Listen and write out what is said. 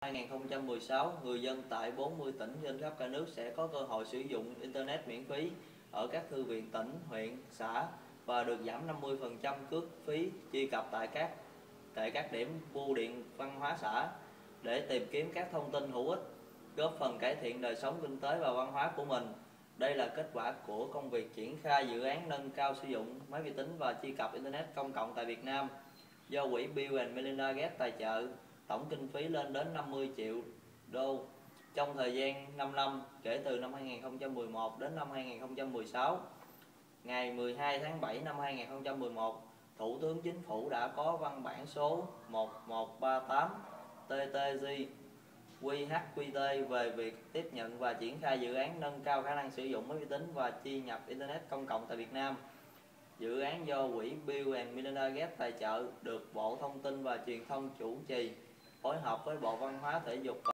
2016, người dân tại 40 tỉnh trên khắp cả nước sẽ có cơ hội sử dụng Internet miễn phí ở các thư viện tỉnh, huyện, xã và được giảm 50% cước phí truy cập tại các điểm bưu điện văn hóa xã để tìm kiếm các thông tin hữu ích, góp phần cải thiện đời sống kinh tế và văn hóa của mình. Đây là kết quả của công việc triển khai dự án nâng cao sử dụng máy vi tính và truy cập Internet công cộng tại Việt Nam do quỹ Bill and Melinda Gates tài trợ, tổng kinh phí lên đến 50 triệu đô trong thời gian 5 năm kể từ năm 2011 đến năm 2016. Ngày 12 tháng 7 năm 2011, Thủ tướng Chính phủ đã có văn bản số 1138 TTG QHQT về việc tiếp nhận và triển khai dự án nâng cao khả năng sử dụng máy vi tính và truy nhập Internet công cộng tại Việt Nam. Dự án do quỹ Bill and Melinda Gates tài trợ được Bộ Thông tin và Truyền thông chủ trì, phối hợp với Bộ Văn hóa Thể dục